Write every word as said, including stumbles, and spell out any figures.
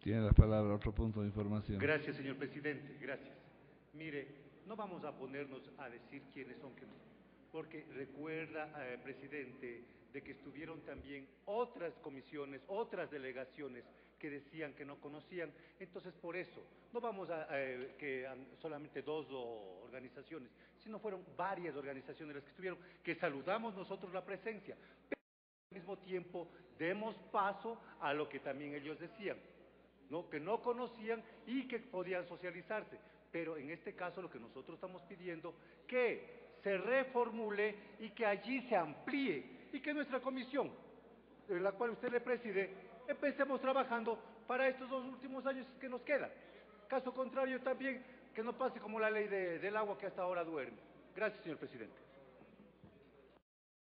Tiene la palabra, otro punto de información. Gracias, señor presidente, gracias. Mire, no vamos a ponernos a decir quiénes son, quiénes son, porque recuerda, eh, presidente, de que estuvieron también otras comisiones, otras delegaciones que decían que no conocían. Entonces, por eso, no vamos a eh, que a, solamente dos o, organizaciones, sino fueron varias organizaciones las que estuvieron, que saludamos nosotros la presencia, pero al mismo tiempo demos paso a lo que también ellos decían, ¿no? Que no conocían y que podían socializarse. Pero en este caso lo que nosotros estamos pidiendo, que se reformule y que allí se amplíe y que nuestra comisión, en la cual usted le preside, empecemos trabajando para estos dos últimos años que nos quedan. Caso contrario también, que no pase como la ley de, del agua que hasta ahora duerme. Gracias, señor presidente.